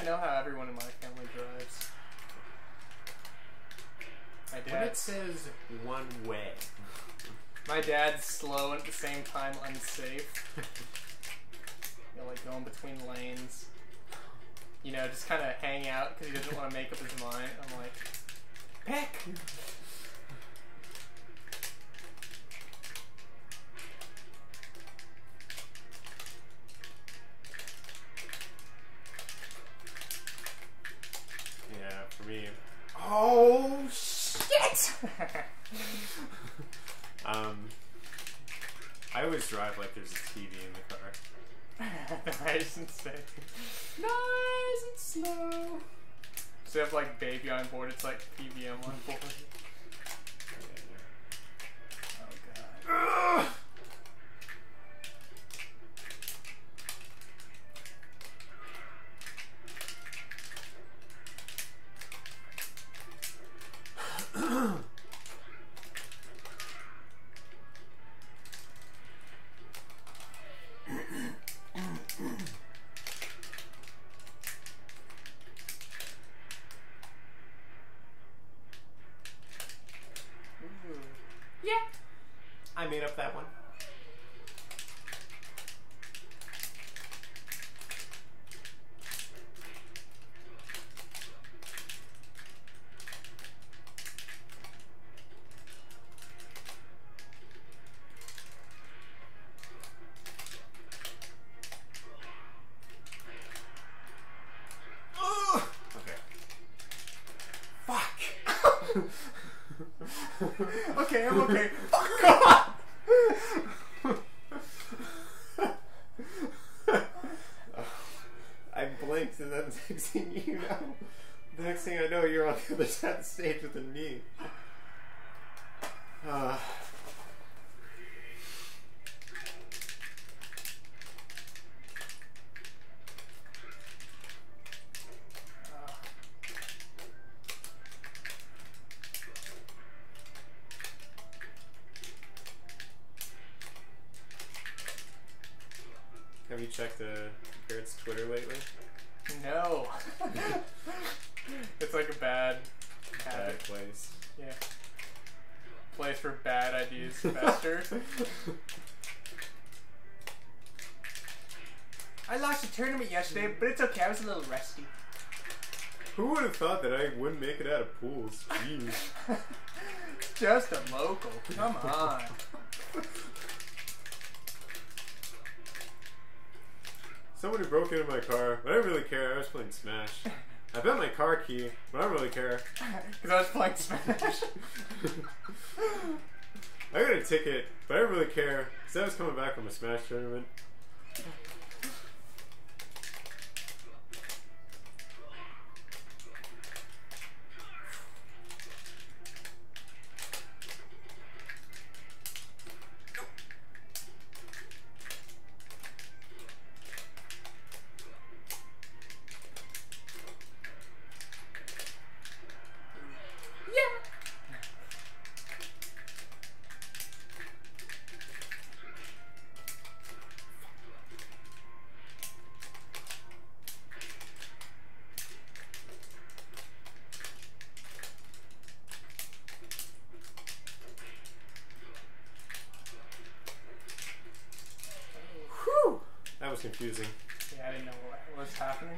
know how everyone in my family drives. My When dad. it says one way. My dad's slow and at the same time unsafe. He'll like go in between lanes. You know, just kind of hang out because he doesn't want to make up his mind. I'm like, heck. Yeah, for me. Oh shit! I always drive like there's a TV in the car. Nice and safe. Nice and slow. So you have like baby on board, it's like PVM on board. Oh god. Ugh. Yeah. I made up that one. Ugh. Okay. Fuck. Okay, I'm okay. I blinked and then the next thing you know, the next thing I know, you're on the other side of the stage with a knee. Have you checked Garrett's Twitter lately? No. It's like a bad habit. Bad place. Yeah. Place for bad ideas to fester. I lost a tournament yesterday, but it's okay. I was a little rusty. Who would have thought that I wouldn't make it out of pools? Jeez. Just a local. Come on. Somebody broke into my car, but I didn't really care. I was playing Smash. I bet my car key, but I don't really care. Because I was playing Smash. I got a ticket, but I didn't really care because I was coming back from a Smash tournament. Whew! That was confusing. Yeah, I didn't know what was happening.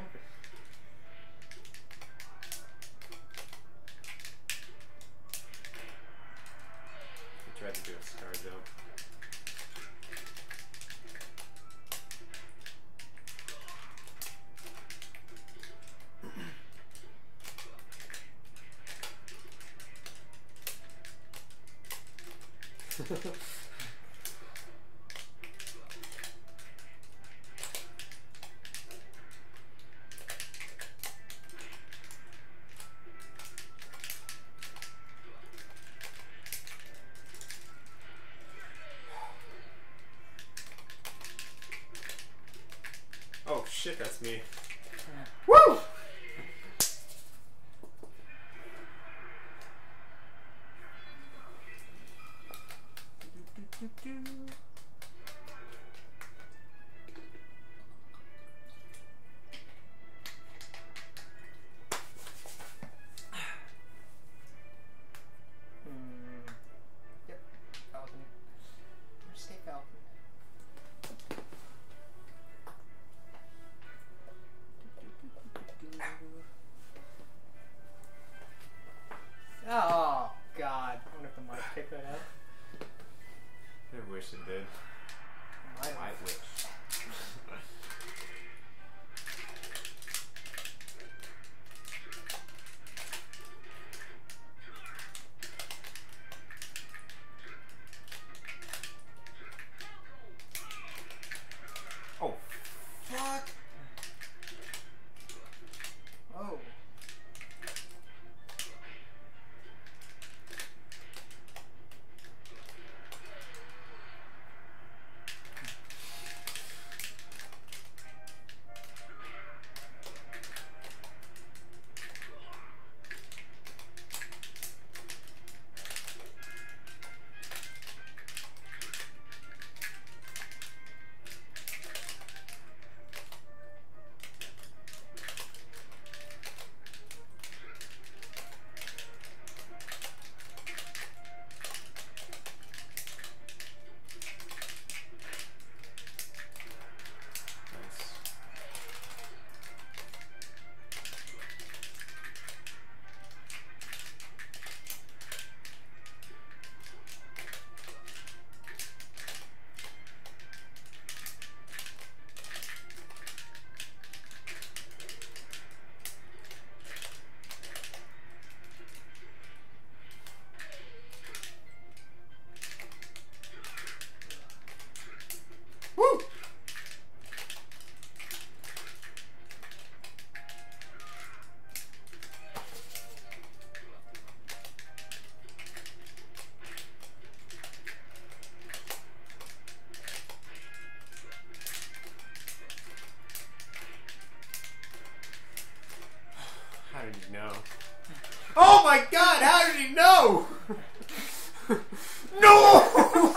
I tried to do a star jump. Oh shit, that's me. Woo! pick that up? I wish it did. I wish. Oh, fuck! Oh. Woo! How did he know? Oh my god, how did he know? No!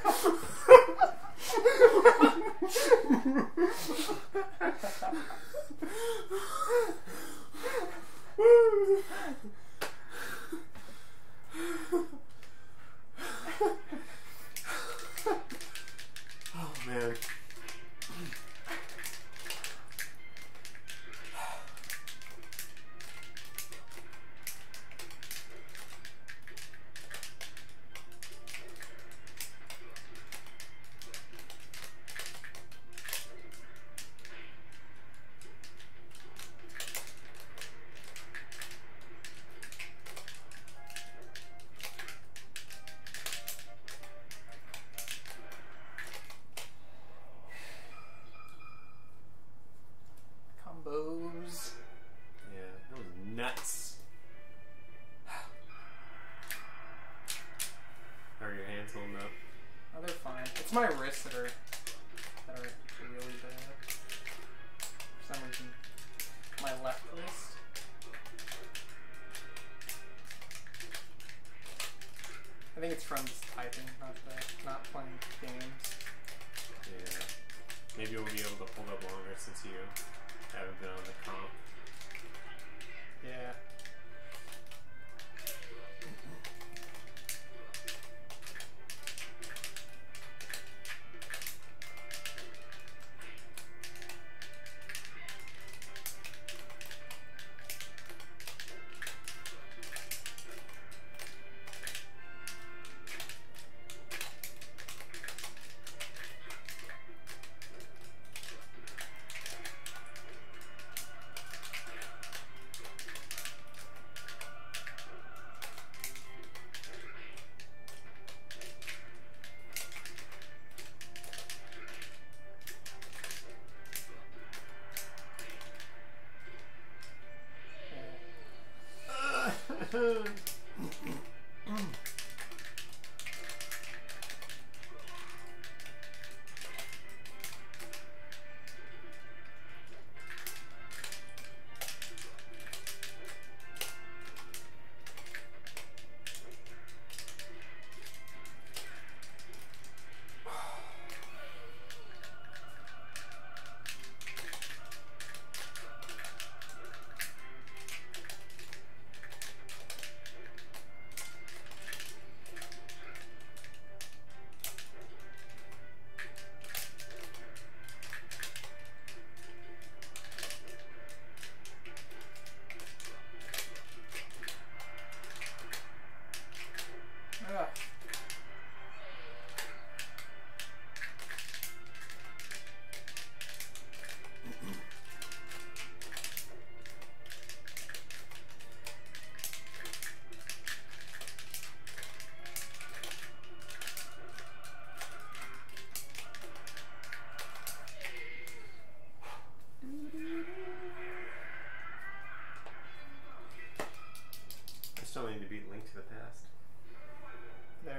Oh man. Combos. Yeah, that was nuts. Are your hands holding up? Oh, they're fine. It's my wrists that are really bad. For some reason, my left wrist. I think it's from just typing, not playing games. Yeah. Maybe we'll be able to hold up longer since you haven't been on the comp. Yeah.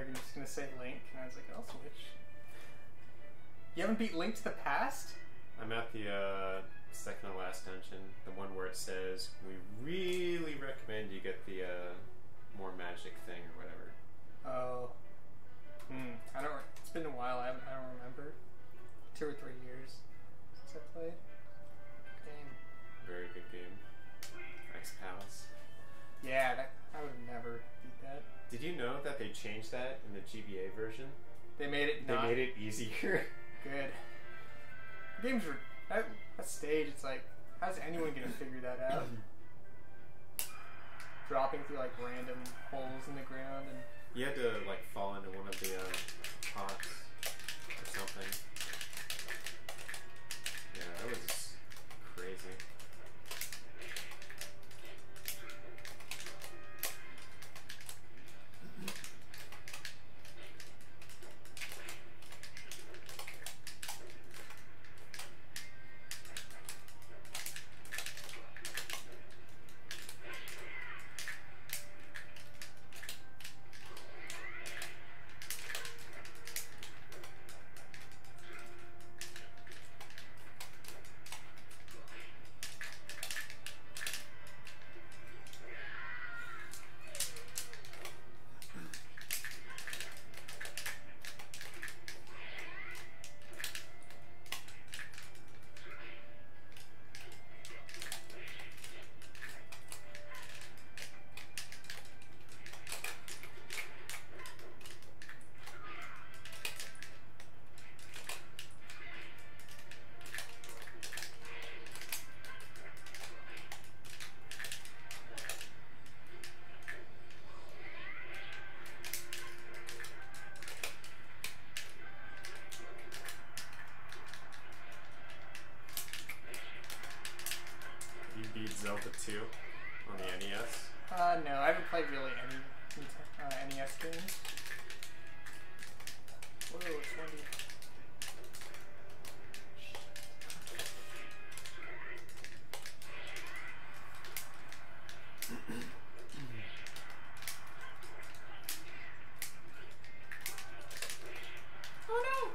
you're just gonna say Link, and I was like, I'll switch. You haven't beat Link to the Past? I'm at the second to last dungeon, the one where it says, we really recommend you get the more magic thing or whatever. Oh. I don't. It's been a while. I don't remember. 2 or 3 years since I played. Game. Very good game. X-Palace. Yeah, I would have never beat that. Did you know that they changed that in the GBA version? They made it. They made it easier. Good. Games were that stage. It's like, how's anyone gonna figure that out? Dropping through like random holes in the ground and. You had to like fall into one of the pots or something. Yeah, that was crazy. Zelda 2 on the NES? No, I haven't played really any NES games. Whoa, it's windy. Oh no!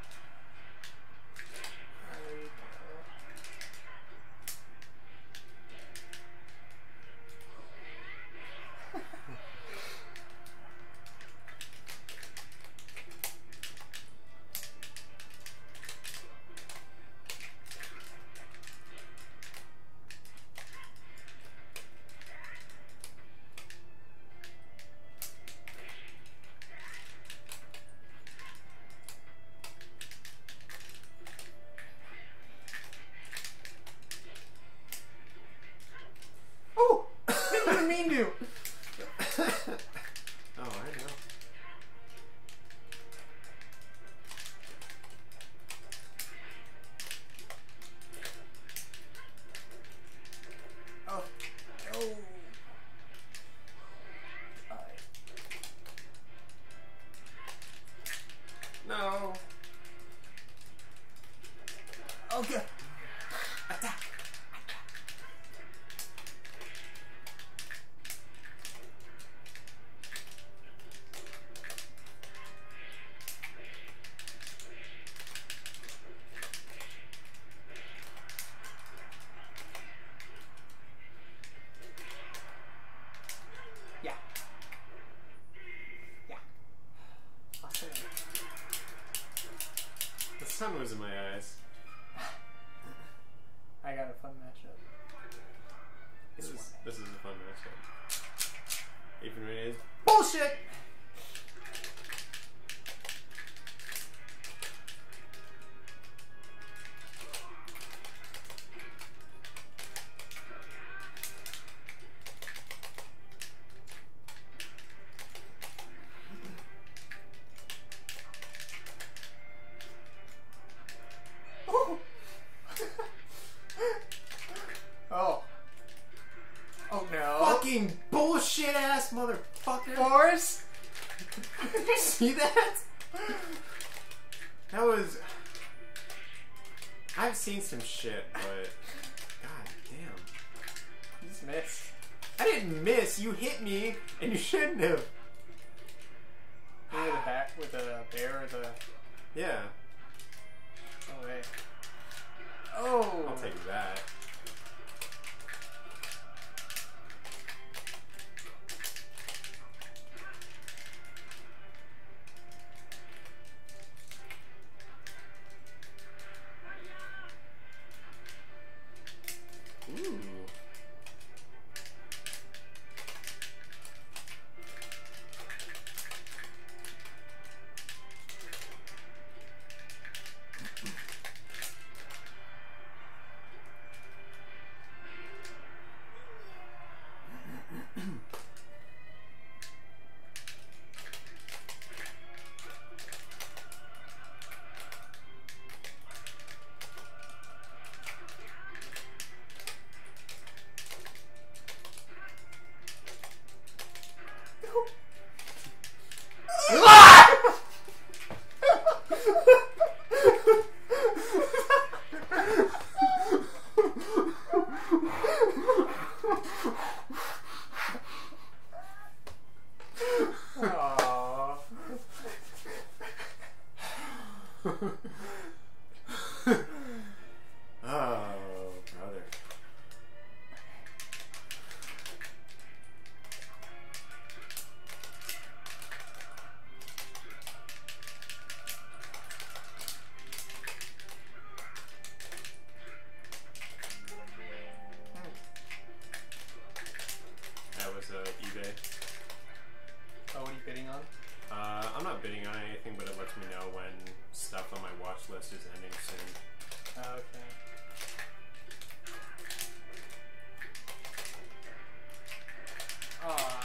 There you go. Mean to. Oh, I know. Oh, no. No. Oh, good. Attack. Yeah. Yeah. Awesome. The sun was in my eyes. I got a fun matchup. This is a fun matchup. Even when it is bullshit! Oh. Oh no. fucking bullshit ass motherfucker. Force? Did you see that? That was... I've seen some shit, but... God damn. You just missed. I didn't miss. You hit me, and you shouldn't have. Here With a bear or the... Yeah. Oh, wait. Oh! I'll take that. Ooh. Aww. Oh, brother. That was eBay. Oh, what are you bidding on? I'm not bidding on anything, but it lets me know when stuff on my watch list is ending soon. Oh, okay. Aw.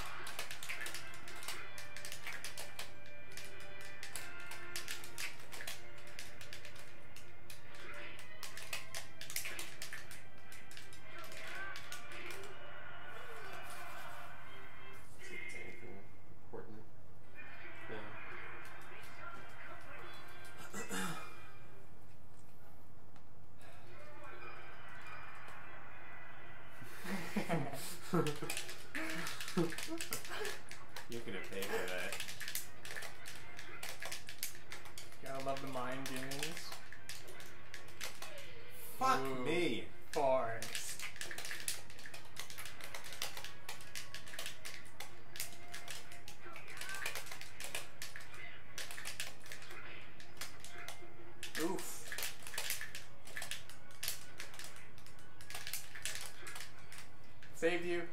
Is it anything important? No. You're gonna pay for that. Gotta love the mind games. Fuck Ooh. me. Forest. Oof. Saved you.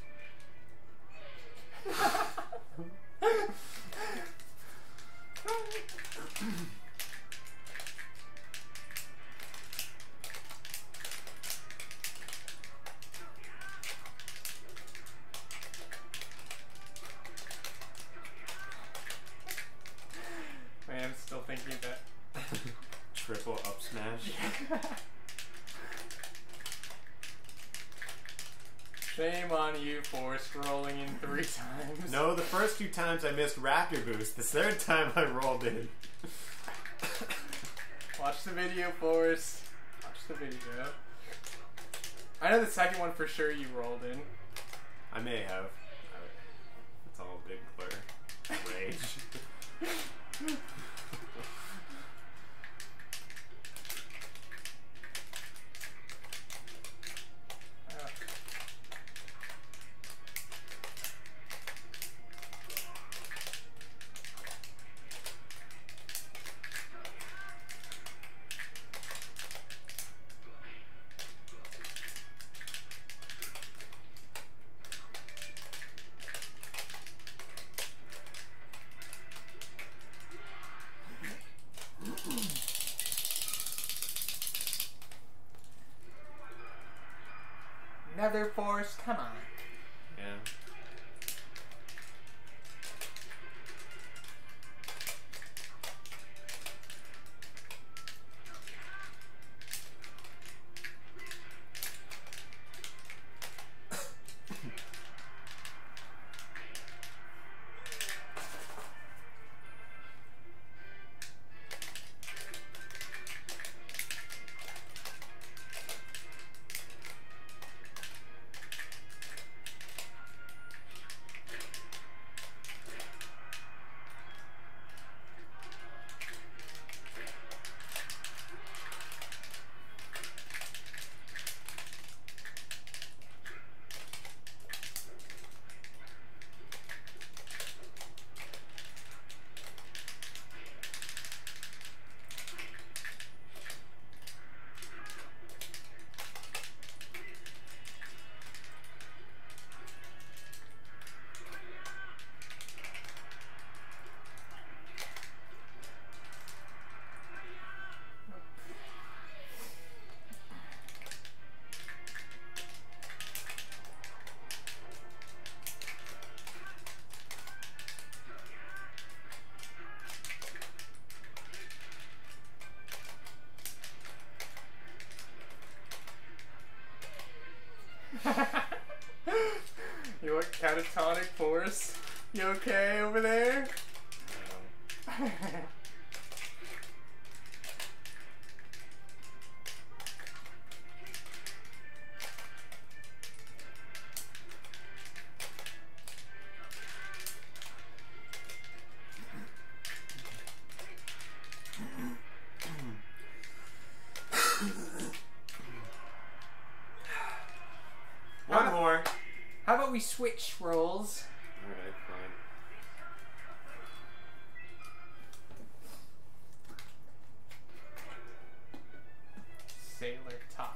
Man, I'm still thinking of that. Triple up smash. Shame on you for scrolling in 3 times. No, the first 2 times I missed Raptor Boost. The 3rd time I rolled in. Watch the video, Forrest. Watch the video. I know the second one for sure you rolled in. I may have. It's all a big blur. Rage. Nether Force, come on. Yeah. catatonic force. You okay over there? One more. How about we switch roles? Alright, fine. Sailor talk.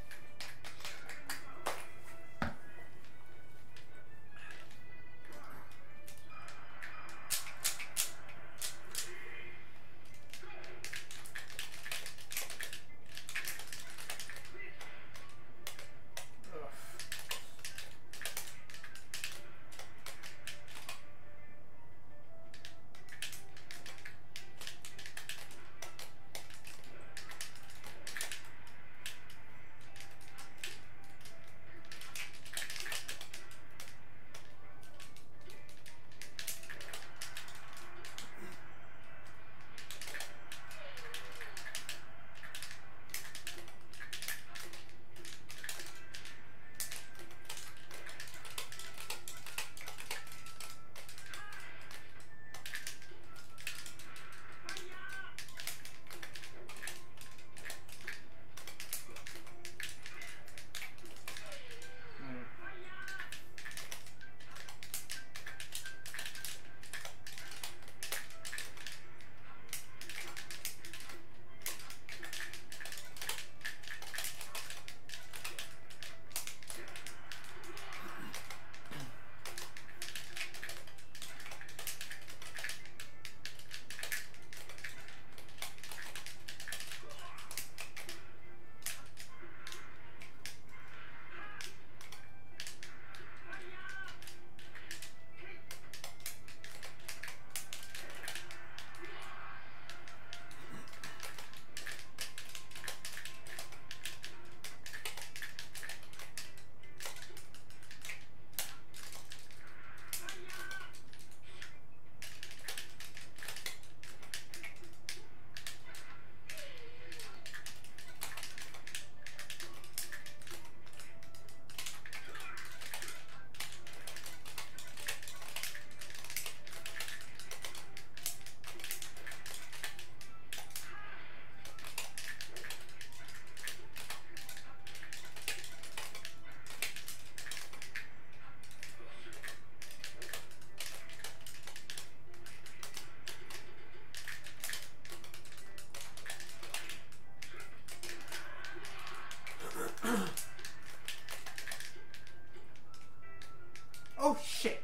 Oh shit!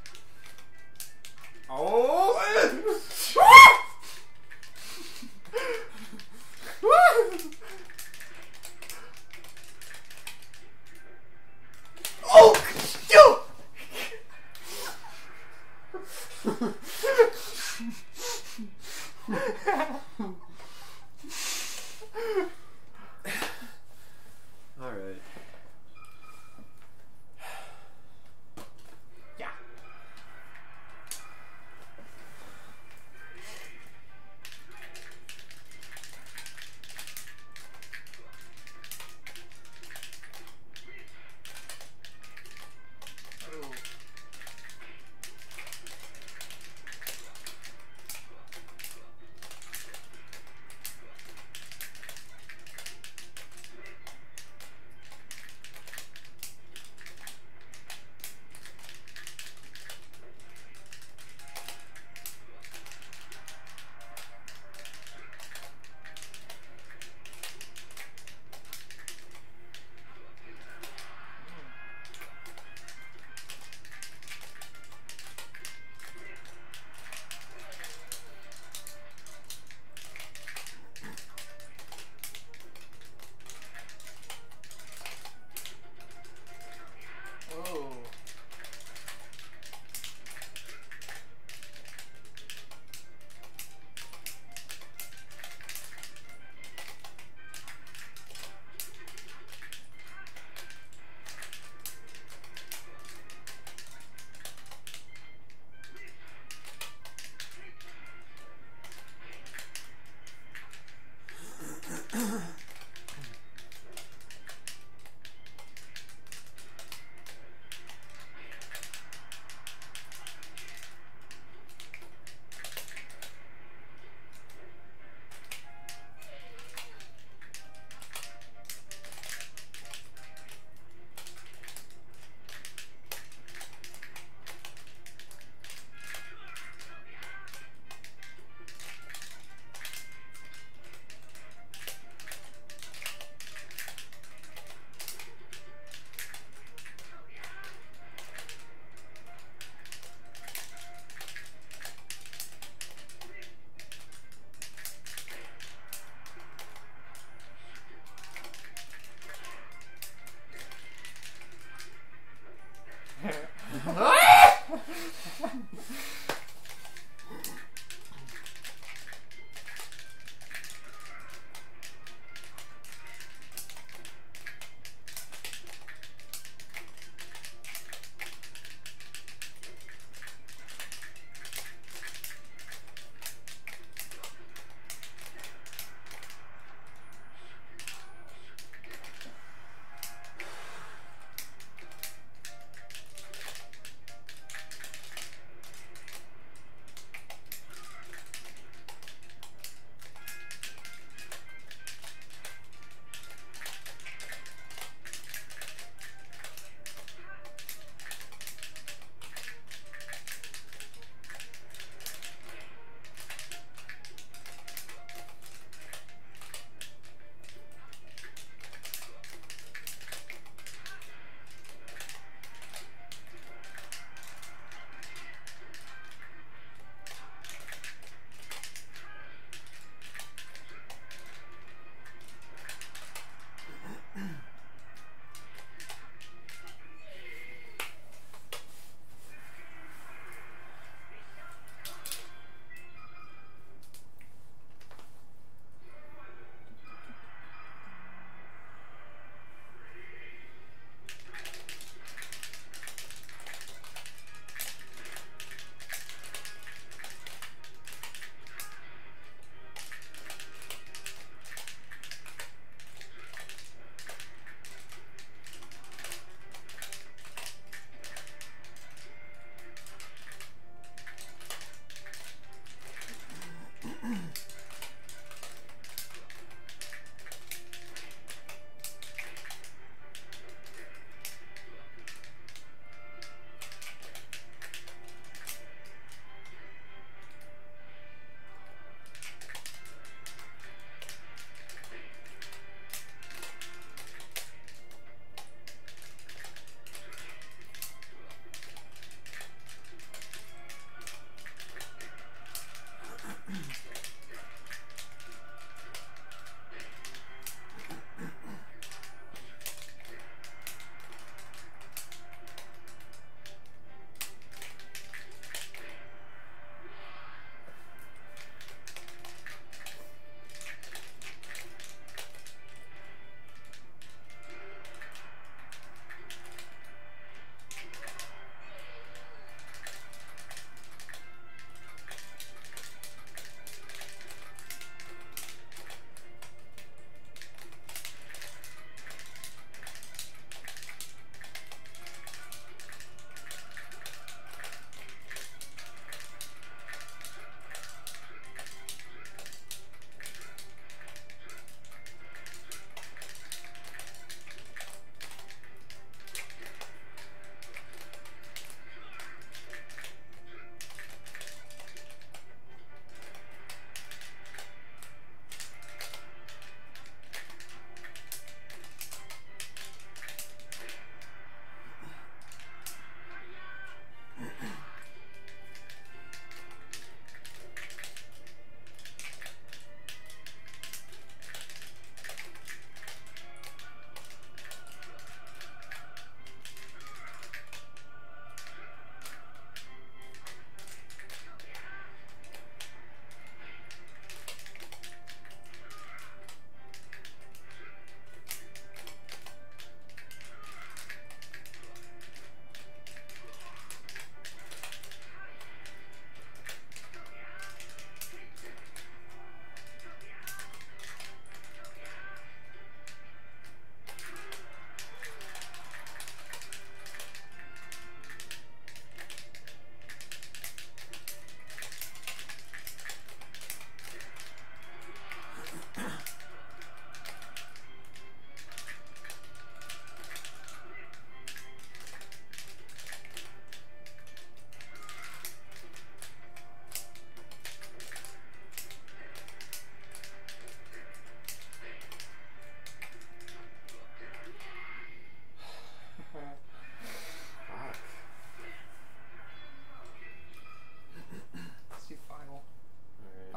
Oh! Oh! You! Alright. Yeah. Ooh.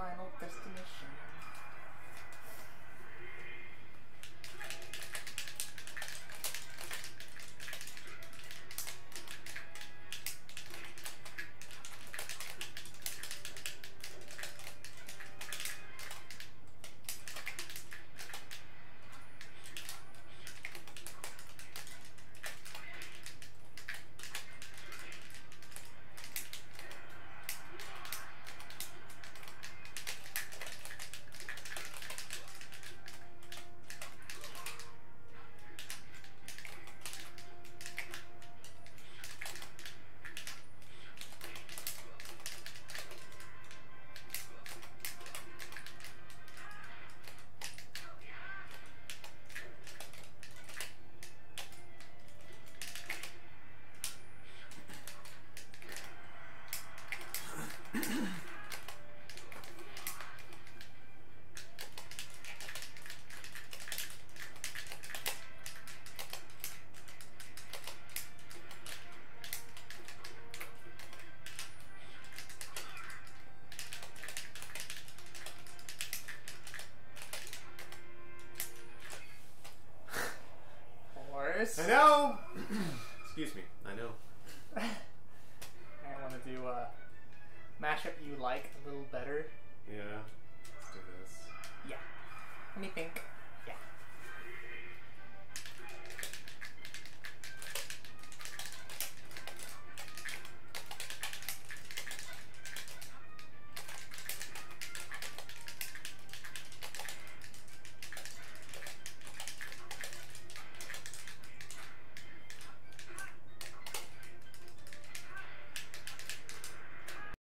Final Destination. I know! Excuse me, I know. I want to do a mashup you like a little better. Yeah, let's do this. Yeah. Let me think.